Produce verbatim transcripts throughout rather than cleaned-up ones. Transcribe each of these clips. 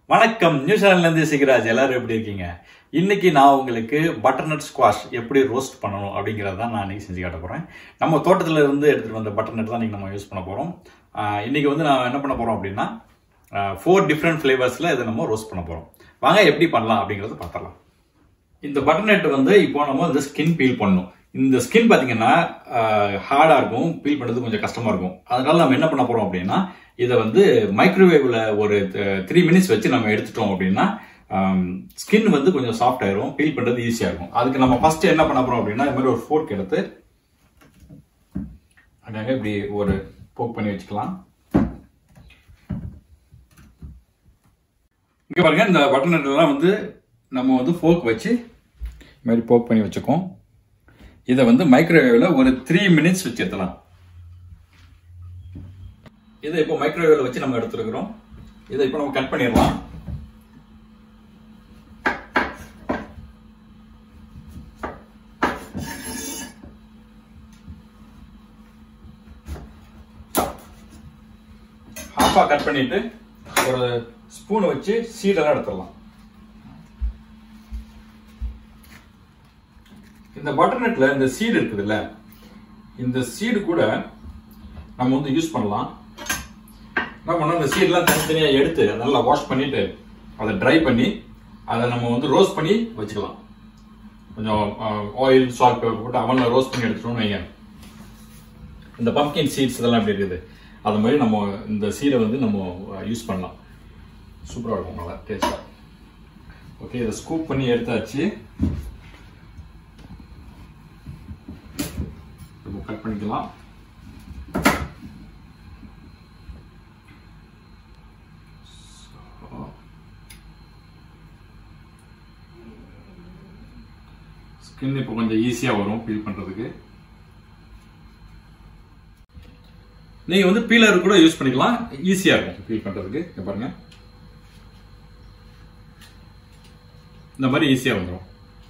வணக்கம், நியூ சேனல்ல இருந்து சிகராஜ். எல்லாரும் எப்படி இருக்கீங்க? இன்னைக்கு நான் உங்களுக்கு பட்டர்நட் ஸ்குவாஷ் எப்படி ரோஸ்ட் பண்ணணும் அப்படிங்கறத தான் நான் இன்னைக்கு செஞ்சு காட்ட போறேன். நம்ம தோட்டத்துல இருந்து எடுத்துட்டு வந்த பட்டர்நட் தான் இன்னைக்கு நம்ம யூஸ் பண்ண போறோம். இன்னைக்கு வந்து நான் என்ன பண்ண போறோம் அப்படின்னா ஃபோர் டிஃப்ரெண்ட் ஃபிளேவர்ஸ்ல இதை நம்ம ரோஸ்ட் பண்ண போறோம். வாங்க எப்படி பண்ணலாம் அப்படிங்கறத பார்க்கலாம். இந்த பட்டர்நட் வந்து இப்போ நம்ம இந்த ஸ்கின் பீல் பண்ணணும். இந்த ஸ்கின் பாத்தீங்கன்னா ஹார்டா இருக்கும், பீல் பண்றது கொஞ்சம் கஷ்டமா இருக்கும். அதனால நம்ம என்ன பண்ண போறோம் அப்படின்னா இதை வந்து மைக்ரோவேவ்ல ஒரு த்ரீ மினிட்ஸ் வச்சு நம்ம எடுத்துட்டோம் அப்படின்னா ஸ்கின் வந்து கொஞ்சம் சாஃப்ட் ஆயிரும், பீல் பண்றது ஈஸியா இருக்கும். அதுக்கு நம்ம ஃபர்ஸ்ட் என்ன பண்ண போறோம் அப்படின்னா இது மாதிரி ஒரு ஃபோர்க் எடுத்து அங்கங்க இப்படி ஒரு போக் பண்ணி வச்சுக்கலாம். இங்க பாருங்க, இந்த பட்டர்நட் எல்லாம் வந்து நம்ம வந்து ஃபோர்க் வச்சு இது மாதிரி போக் பண்ணி வச்சுக்கோம். இதை வந்து மைக்ரோவேவ்ல ஒரு த்ரீ மினிட்ஸ் வச்சு எடுத்துலாம். இதை இப்போ மைக்ரோவேவ்ல வச்சு நம்ம எடுத்துருக்கிறோம். இதை இப்போ நம்ம கட் பண்ணிடலாம். ஹாஃபா கட் பண்ணிட்டு ஒரு ஸ்பூன் வச்சு சீடெல்லாம் எடுத்துடலாம். இந்த பட்டர்நட்ல இந்த சீடு இருக்குதுல்ல, இந்த சீடு கூட நம்ம வந்து யூஸ் பண்ணலாம். என்ன பண்ணோம், இந்த சீடெல்லாம் தனித்தனியா எடுத்து நல்லா வாஷ் பண்ணிட்டு அதை ட்ரை பண்ணி அதை நம்ம வந்து ரோஸ்ட் பண்ணி வச்சுக்கலாம். கொஞ்சம் ஆயில் சால்ட் போட்டு அவன்ல ரோஸ்ட் பண்ணி எடுத்துட்டோம்னு வைங்க. இந்த பம்ப்கின் சீட்ஸ் இதெல்லாம் எப்படி இருக்குது அது மாதிரி நம்ம இந்த சீடை வந்து நம்ம யூஸ் பண்ணலாம். சூப்பராக இருக்கும், நல்லா டேஸ்டா. ஓகே, இதை ஸ்கூப் பண்ணி எடுத்தாச்சு. கட் பண்ணிக்கலாம். ஸ்கின் இப்போ கொஞ்சம் ஈஸியா வரும் பீல் பண்றதுக்கு. நீங்க வந்து பீலர் கூட யூஸ் பண்ணிக்கலாம், ஈஸியா இருக்கும் பீல் பண்றதுக்கு. இங்க பாருங்க, இந்த மாதிரி ஈஸியா வந்துடும்.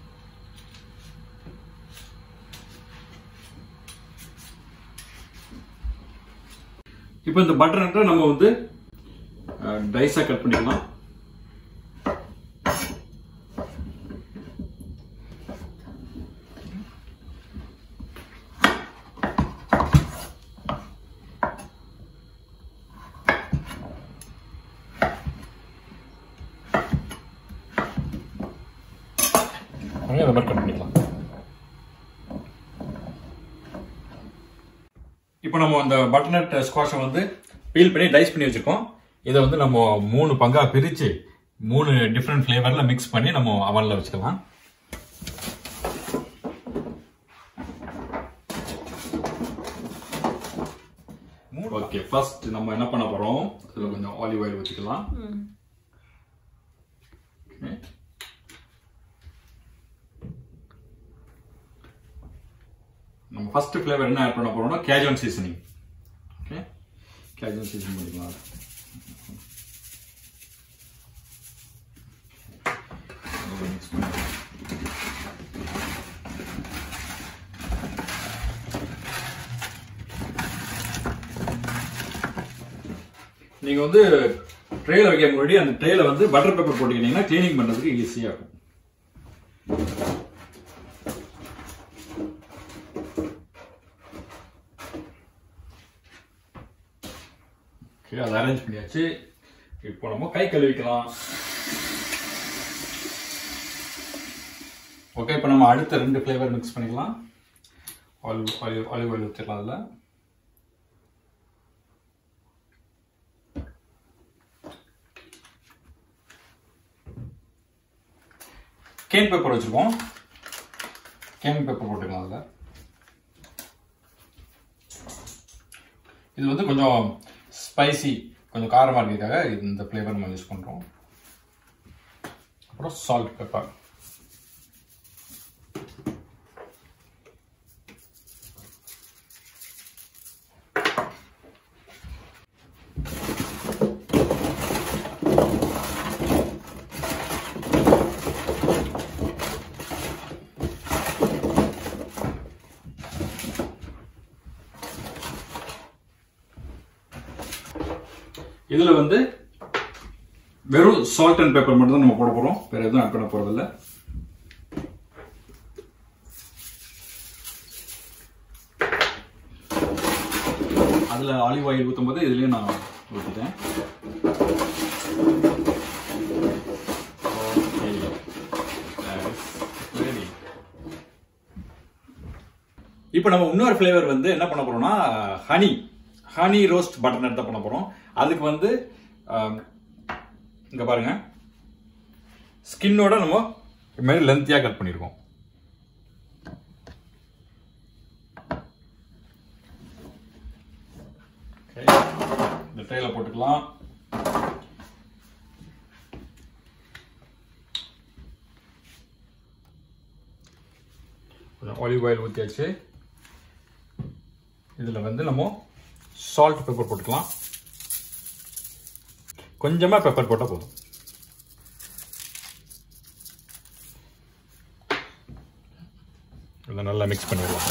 இப்போ இந்த பட்டர்நட்டை நம்ம வந்து டைஸா கட் பண்ணிக்கலாம். இந்த மாதிரி கட் பண்ணிக்கலாம். இப்போ நம்ம அந்த பட்டர்நட் ஸ்குவாஷை வந்து பீல் பண்ணி டைஸ் பண்ணி வச்சுக்கோம். இதை வந்து நம்ம மூணு பங்கா பிரிச்சு மூணு டிஃப்ரெண்ட் ஃபிளேவர்ல மிக்ஸ் பண்ணி நம்ம அவன்ல வச்சுக்கலாம். ஓகே, ஃபர்ஸ்ட் நம்ம என்ன பண்ண போறோம், இதுல கொஞ்சம் ஆலிவ் ஆயில் ஊத்திக்கலாம். நம்ம ஃபர்ஸ்ட் ஃபிளேவர் என்ன ஆட் பண்ண போறோம்னா Cajun seasoning. Okay, Cajun seasoning பண்ணிக்கலாம். நீங்க வந்து ட்ரேல வைக்க முன்னாடி அந்த ட்ரேல வந்து பட்டர் பேப்பர் போட்டுக்கிட்டீங்கன்னா கிளீனிங் பண்றதுக்கு ஈஸியா இருக்கும். அதை அரேஞ்ச் பண்ணியாச்சு. இப்போ நம்ம கை கழுவிக்கலாம். ஓகே, இப்போ நம்ம அடுத்த ரெண்டு ஃபிளேவர் மிக்ஸ் பண்ணிக்கலாம். ஆலிவ் ஆலிவ் ஆலிவ் ஆயில் ஊற்றிடலாம். அதில் கேன் பேப்பர் வச்சிருக்கோம், கேன் பேப்பர் போட்டுக்கலாம். அதில் இது வந்து கொஞ்சம் ஸ்பைசி, கொஞ்சம் காரமா இருக்கிறதுக்காக இந்த ஃபிளேவர் நம்ம யூஸ் பண்றோம். அப்புறம் சால்ட் பெப்பர். இதுல வந்து வெறும் சால்ட் அண்ட் பெப்பர் மட்டும் தான் நம்ம போட போறோம், வேற எதுவும் ஆட் பண்ண போறது இல்ல. அதுல ஆலிவ் ஆயில் ஊத்தும் போது இதுலயும் நான் ஊத்திட்டேன். இப்போ நம்ம இன்னொரு ஃபிளேவர் வந்து என்ன பண்ண போறோம்னா ஹனி ஹனி ரோஸ்ட் பட்டர்நட் தான் பண்ண போறோம். அதுக்கு வந்து இங்க பாருங்க, ஸ்கின்னோட நம்ம இது மாதிரி லென்த்தியா கட் பண்ணிருக்கோம். இந்த ட்ரேல போட்டுக்கலாம். ஆலிவ் ஆயில் ஊற்றியாச்சு. இதில் வந்து நம்ம சால்ட் பெப்பர் போட்டுக்கலாம். கொஞ்சமாக பெப்பர் போட்டால் போதும். இதை நல்லா மிக்ஸ் பண்ணிடலாம்.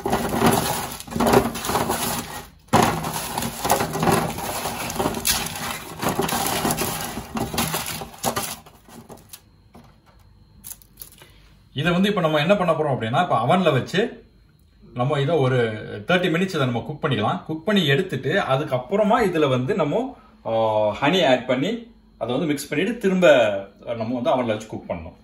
இதை வந்து இப்போ நம்ம என்ன பண்ண போறோம் அப்படின்னா, இப்போ அவனில் வச்சு நம்ம இதை ஒரு தேர்ட்டி மினிட்ஸ் இதை நம்ம குக் பண்ணிக்கலாம். குக் பண்ணி எடுத்துட்டு அதுக்கப்புறமா இதில் வந்து நம்ம ஹனி ஆட் பண்ணி அதை வந்து மிக்ஸ் பண்ணிட்டு திரும்ப நம்ம வந்து அவனில் வச்சு குக் பண்ணணும்.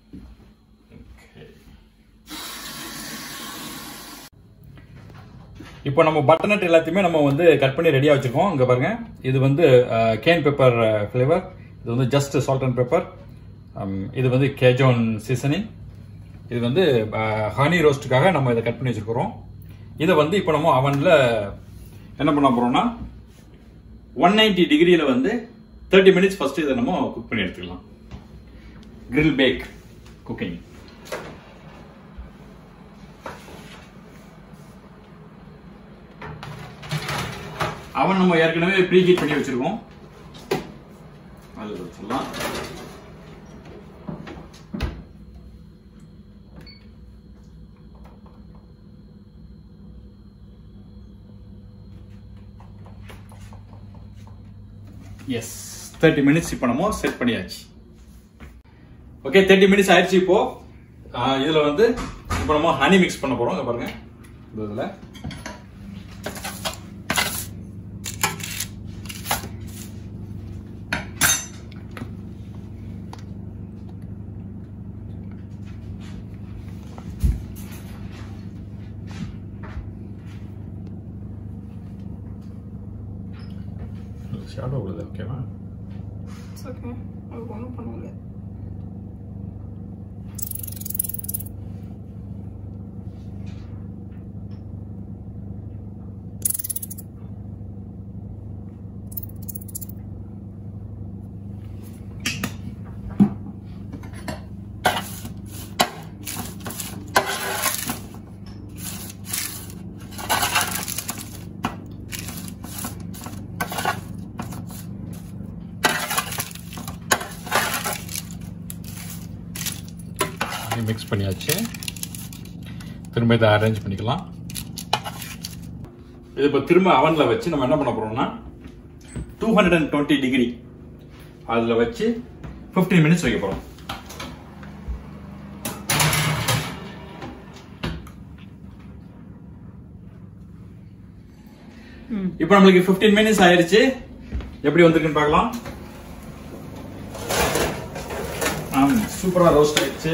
இப்போ நம்ம பட்டர்நட் எல்லாத்தையுமே நம்ம வந்து கட் பண்ணி ரெடியாக வச்சுருக்கோம். இங்கே பாருங்க, இது வந்து கேன் பெப்பர் ஃப்ளேவர், இது வந்து ஜஸ்ட் சால்ட் அண்ட் பெப்பர், இது வந்து கேஜோன் சீசனிங், இது வந்து ஹனி ரோஸ்ட்டுக்காக நம்ம இதை கட் பண்ணி வச்சுருக்கிறோம். இதை வந்து இப்போ நம்ம அவனில் என்ன பண்ண போகிறோம்னா ஒன் நைன்டி டிகிரியில் வந்து தேர்ட்டி மினிட்ஸ் ஃபர்ஸ்ட் இதை நம்ம குக் பண்ணி எடுத்துக்கலாம். Grill bake cooking. அவன் நம்ம ஏற்கனவே ப்ரீ ஹீட் பண்ணி வச்சிருக்கோம், அதில் வச்சிடலாம். எஸ், தேர்ட்டி மினிட்ஸ் இப்போ நம்ம செட் பண்ணியாச்சு. ஓகே, தேர்ட்டி மினிட்ஸ் ஆயிடுச்சு. இப்போ இதுல வந்து இப்போ நம்ம ஹனி மிக்ஸ் பண்ண போறோம். இங்க பாருங்க, இதுல ஷேடோ வருது. ஓகேவா? இட்ஸ் ஓகே, அது ஒன்றும் பண்ண முடியாது. மிக்ஸ் பண்ணியாச்சு. திரும்ப இதை அரேஞ்ச் பண்ணிக்கலாம். இது இப்போ திரும்ப அவனில் வச்சு நம்ம என்ன பண்ண போறோம்னா two hundred and twenty degree அதில் வச்சு ஃபிஃப்டீன் மினிட்ஸ் வைக்க போறோம். இப்போ நம்மளுக்கு ஃபிஃப்டீன் மினிட்ஸ் ஆயிடுச்சு. எப்படி வந்திருக்குன்னு பார்க்கலாம். சூப்பரா ரோஸ்ட் ஆயிடுச்சு.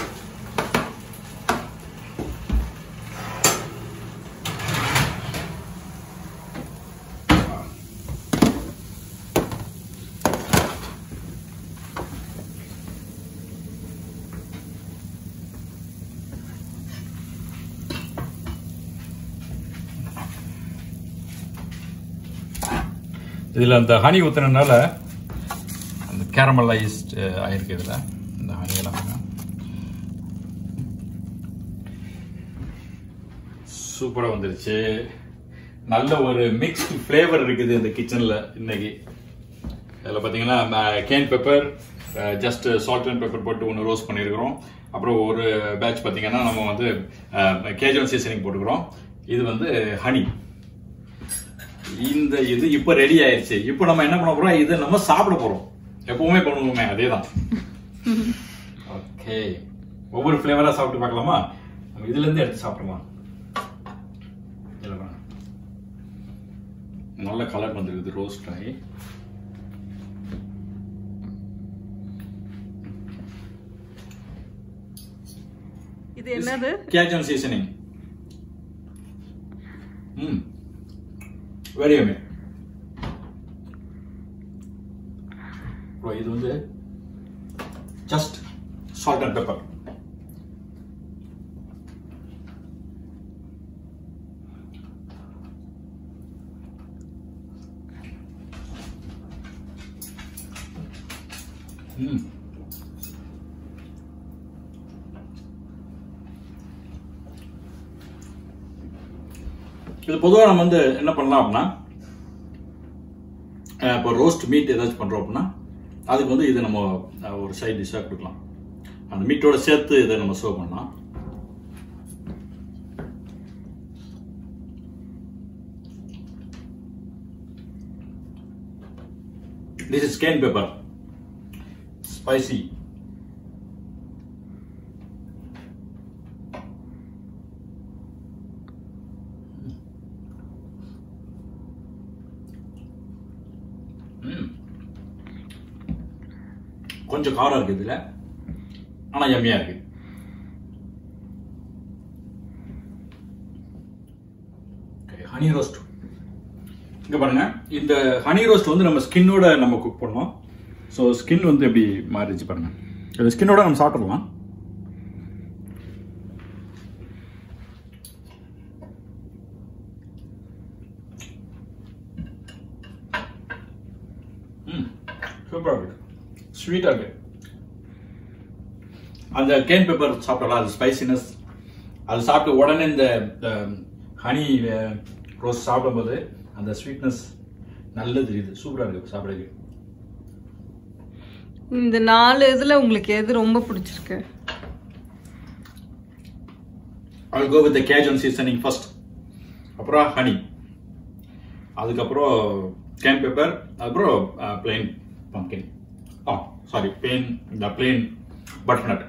இதில் அந்த ஹனி ஊற்றுனதுனால அந்த கேரமலைஸ்ட் ஆயிருக்கு. இதில் இந்த ஹனி எல்லாம் சூப்பராக வந்துருச்சு. நல்ல ஒரு மிக்ஸ்டு ஃப்ளேவர் இருக்குது இந்த கிச்சனில் இன்னைக்கு. இதில் பார்த்தீங்கன்னா cayenne pepper, just salt and pepper போட்டு ஒன்று ரோஸ்ட் பண்ணியிருக்கிறோம். அப்புறம் ஒரு பேட்ச் பார்த்தீங்கன்னா நம்ம வந்து கேஜோன் சீசனிங் போட்டுக்கிறோம். இது வந்து ஹனி. இந்த இது இப்போ ரெடி ஆயிடுச்சு. இப்போ நம்ம என்ன பண்ண போறோம், இது நம்ம சாப்பிட போறோம். எப்பவுமே பண்ணுவோமே அதே தான். ஓகே, ஒவ்வொரு ஃப்ளேவரா சாப்பிட்டு பார்க்கலாமா? நம்ம இதுல இருந்து எடுத்து சாப்பிடலாம். நல்ல கலர் வந்துருக்குது ரோஸ்ட் ஆகி. இது என்னது? Cajun seasoning. Hmm very yummy. இது வந்து ஜஸ்ட் சால்ட் அண்ட் பெப்பர். ம் இது பொதுவாக நம்ம வந்து என்ன பண்ணலாம் அப்படின்னா, இப்போ ரோஸ்ட் மீட் ஏதாச்சும் பண்ணுறோம் அப்படின்னா அதுக்கு வந்து இதை நம்ம ஒரு சைட் டிஷ்ஷாக கொடுக்கலாம். அந்த மீட்டோட சேர்த்து இதை நம்ம சர்வ் பண்ணலாம். This is cayenne pepper, spicy. கொஞ்சம் காரம் இருக்கு இதுல, ஆனா யம்மியா இருக்கு. ஹனி ரோஸ்ட் இங்க பாருங்க. இந்த ஹனி ரோஸ்ட் வந்து நம்ம ஸ்கின்னோட நம்ம குக் பண்ணோம். ஸோ ஸ்கின் வந்து எப்படி மாறிடுச்சு பாருங்க. இந்த ஸ்கின்னோட நம்ம சாப்பிடலாம். ம் சூப்பராக இருக்கு, ஸ்வீட்டாக இருக்கு. அந்த கேன் பெப்பர் சாப்பிடலாம், அது ஸ்பைசினஸ். அது சாப்பிட்டு உடனே இந்த ஹனி ரோஸ்ட் சாப்பிடும்போது அந்த ஸ்வீட்னஸ் நல்லது தெரியுது. சூப்பராக இருக்கு சாப்பிடுறது. இந்த நாலு இதுல உங்களுக்கு எது ரொம்ப பிடிச்சிருக்கு? I'll go with the Cajun seasoning first. அப்புறம் ஹனி, அதுக்கப்புறம் கேன் பெப்பர், அப்புறம் plain pumpkin. Ah sorry plain இந்த பிளெயின் பட்டர்நட்.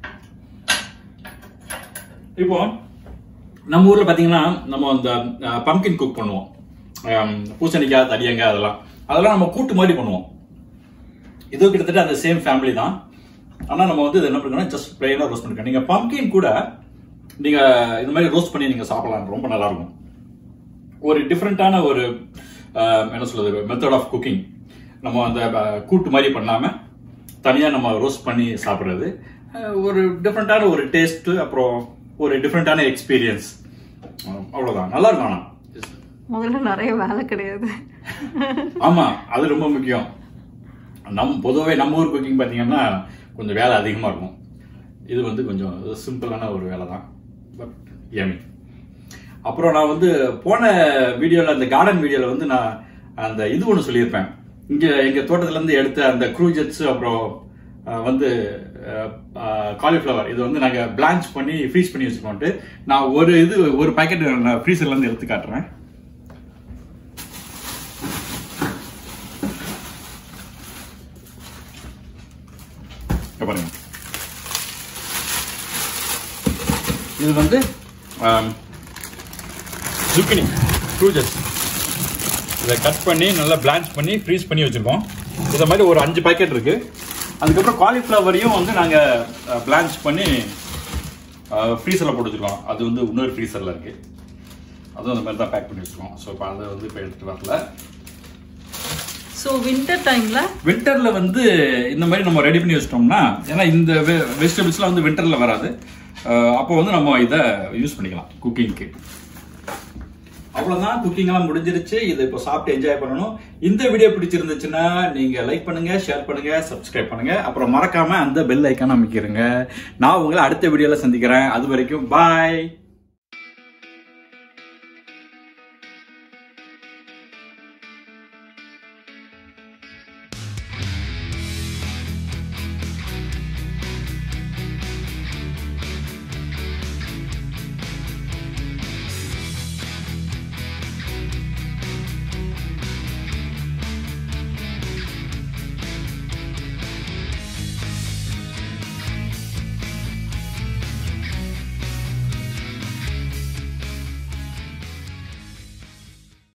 இப்போ நம்ம ஊர்ல பாத்தீங்கன்னா நம்ம அந்த பம்ப்கின் குக் பண்ணுவோம். பூசணிக்காய், தடியங்காய், அதெல்லாம் அதெல்லாம் நம்ம கூட்டு மாதிரி பண்ணுவோம். இது கிட்டத்தட்ட அந்த சேம் ஃபேமிலி தான். ஆனா நம்ம வந்து இது என்ன பண்ணுறோம்னா ஜஸ்ட் பிளெயினா ரோஸ்ட் பண்ணிருக்கோம். நீங்க பம்ப்கின் கூட நீங்க இந்த மாதிரி ரோஸ்ட் பண்ணி நீங்க சாப்பிடலாம், ரொம்ப நல்லா இருக்கும். ஒரு டிஃப்ரெண்டான ஒரு என்ன சொல்றது மெத்தட் ஆஃப் குக்கிங். நம்ம அந்த கூட்டு மாதிரி பண்ணாம தனியா நம்ம ரோஸ்ட் பண்ணி சாப்பிடுறது ஒரு டிஃப்ரெண்டான ஒரு டேஸ்ட், அப்புறம் ஒரு டிஃப்ரெண்டான எக்ஸ்பீரியன்ஸ். அவ்வளவுதான், நல்லா இருக்கும். ஆனா முதல்ல நிறைய வேலை கிடையாது. ஆமா, அது ரொம்ப முக்கியம். நம் பொதுவாகவே நம்ம ஊர் குக்கிங் பார்த்தீங்கன்னா கொஞ்சம் வேலை அதிகமாக இருக்கும். இது வந்து கொஞ்சம் சிம்பிளான ஒரு வேலை தான், பட் யம்மி. அப்புறம் நான் வந்து போன வீடியோவில், அந்த கார்டன் வீடியோவில் வந்து நான் அந்த இது ஒன்று சொல்லியிருப்பேன். இங்கே எங்கள் தோட்டத்துலேருந்து எடுத்த அந்த க்ரூஜெட்ஸ், அப்புறம் வந்து காலிஃப்ளவர், இது வந்து நாங்கள் பிளான்ச் பண்ணி ஃப்ரீஸ் பண்ணி வச்சுக்கோன்ட்டு நான் ஒரு இது ஒரு பேக்கெட் நான் ஃப்ரீசர்லேருந்து எடுத்து காட்டுறேன். பாருங்க, இது வந்து zucchini க்ரூஜஸ். இதை கட் பண்ணி நல்லா பிளான்ச் பண்ணி ஃப்ரீஸ் பண்ணி வச்சிருக்கோம். இதை மாதிரி ஒரு அஞ்சு பேக்கெட் இருக்கு. அதுக்கப்புறம் காலிஃப்ளவரையும் வந்து நாங்கள் பிளான்ச் பண்ணி ஃப்ரீசரில் போட்டு வச்சுருக்கோம். அது வந்து இன்னொரு ஃப்ரீசரில் இருக்கு. அதுவும் அந்த மாதிரி தான் பேக் பண்ணி வச்சுருக்கோம். ஸோ இப்போ அதை வந்து இப்போ எடுத்துகிட்டு வரல. ஸோ வின்டர் டைம்ல வின்டர்ல வந்து இந்த மாதிரி நம்ம ரெடி பண்ணி வச்சிட்டோம்னா, ஏன்னா இந்த வெஜிடபிள்ஸ்லாம் வந்து வின்டர்ல வராது, அப்போ வந்து நம்ம இதை யூஸ் பண்ணிக்கலாம் குக்கிங்க்கு. அவ்வளவுதான், குக்கிங் எல்லாம் முடிஞ்சிருச்சு. இதை இப்போ சாப்பிட்டு என்ஜாய் பண்ணணும். இந்த வீடியோ பிடிச்சிருந்துச்சுன்னா நீங்க லைக் பண்ணுங்க, ஷேர் பண்ணுங்க, சப்ஸ்கிரைப் பண்ணுங்க. அப்புறம் மறக்காம அந்த பெல் ஐக்கான அமைக்கிறங்க. நான் உங்களை அடுத்த வீடியோல சந்திக்கிறேன். அது வரைக்கும் பாய்.